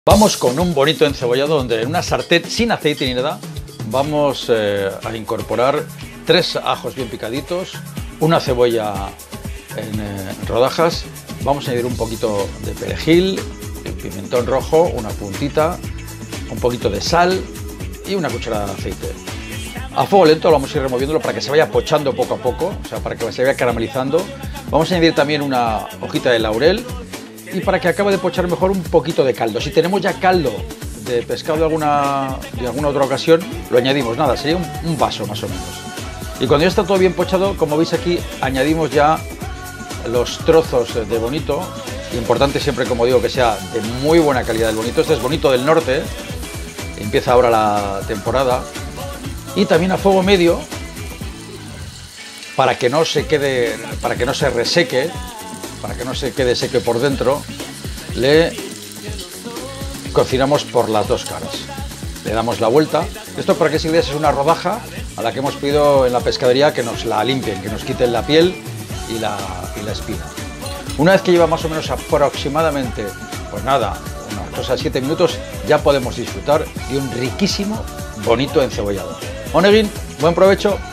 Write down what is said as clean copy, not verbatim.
Vamos con un bonito encebollado donde en una sartén sin aceite ni nada vamos a incorporar 3 ajos bien picaditos, una cebolla en rodajas, vamos a añadir un poquito de perejil, pimentón rojo, una puntita, un poquito de sal y una cucharada de aceite. A fuego lento lo vamos a ir removiéndolo para que se vaya pochando poco a poco, o sea, para que se vaya caramelizando. Vamos a añadir también una hojita de laurel y para que acabe de pochar mejor un poquito de caldo. Si tenemos ya caldo de pescado de alguna otra ocasión, lo añadimos, nada, sería un vaso más o menos. Y cuando ya está todo bien pochado, como veis aquí, añadimos ya los trozos de bonito. Importante siempre, como digo, que sea de muy buena calidad el bonito. Este es bonito del norte, empieza ahora la temporada. Y también a fuego medio, para que no se quede, para que no se reseque, para que no se quede seco por dentro, le cocinamos por las dos caras. Le damos la vuelta. Esto, para que se vea, es una rodaja a la que hemos pedido en la pescadería que nos la limpien, que nos quiten la piel y la espina. Una vez que lleva más o menos aproximadamente, pues nada, unos 6 a 7 minutos, ya podemos disfrutar de un riquísimo, bonito encebollado. Onegin, buen provecho.